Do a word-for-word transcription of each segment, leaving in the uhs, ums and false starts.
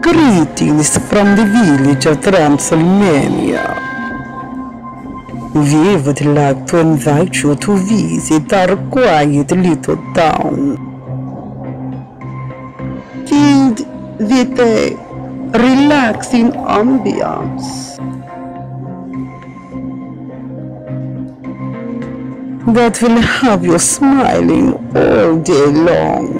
Greetings from the village of Transylmania. We would like to invite you to visit our quiet little town, filled with a relaxing ambience that will have you smiling all day long.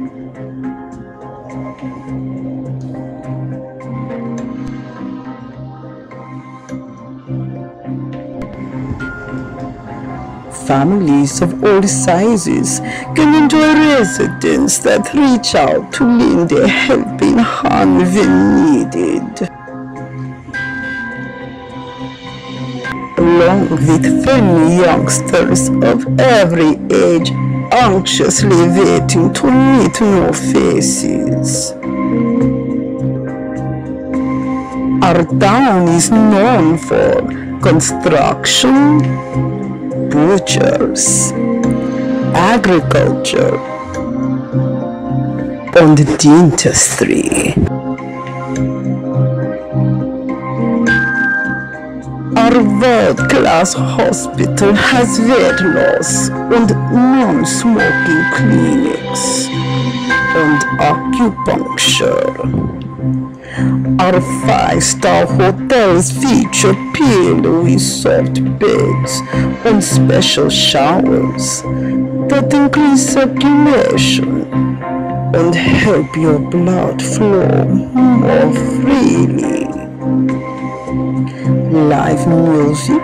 Families of all sizes can enjoy residents that reach out to lend a helping hand when needed, along with friendly youngsters of every age anxiously waiting to meet new faces. Our town is known for construction, butchers, agriculture, and dentistry. Our world-class hospital has weight loss and non-smoking clinics and acupuncture. Our five-star hotels feature pillowy soft beds and special showers that increase circulation and help your blood flow more freely. Live music,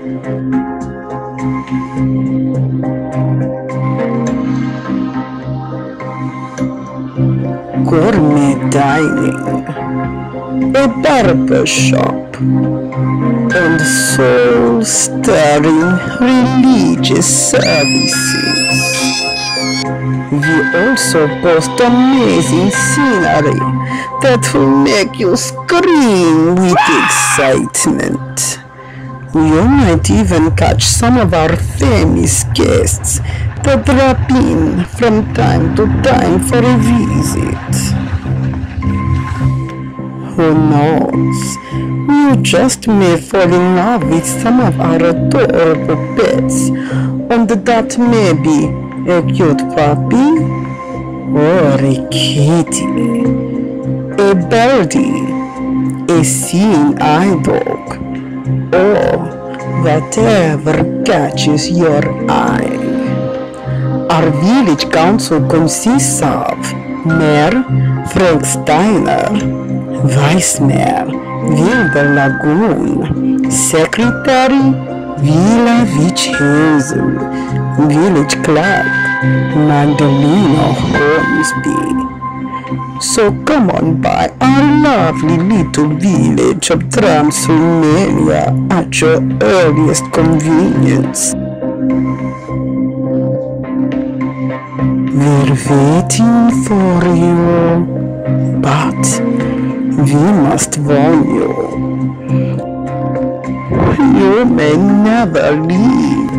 gourmet dining, a barber shop, and soul-stirring religious services. We also boast amazing scenery that will make you scream with excitement. You might even catch some of our famous guests that drop in from time to time for a visit. Who knows, you just may fall in love with some of our adorable pets, and that may be a cute puppy, or a kitty, a birdie, a seeing eye dog, or whatever catches your eye. Our village council consists of Mayor Frank Steiner, Vice Mayor Wilbur Lagoon, Secretary Villa Witch Hazel, Village Clerk Magdalena Hornsby. So come on by our lovely little village of Transylmania at your earliest convenience. We're waiting for you, but we must warn you, you may never leave.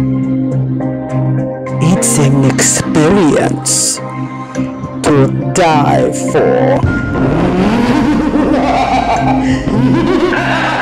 It's an experience to die for.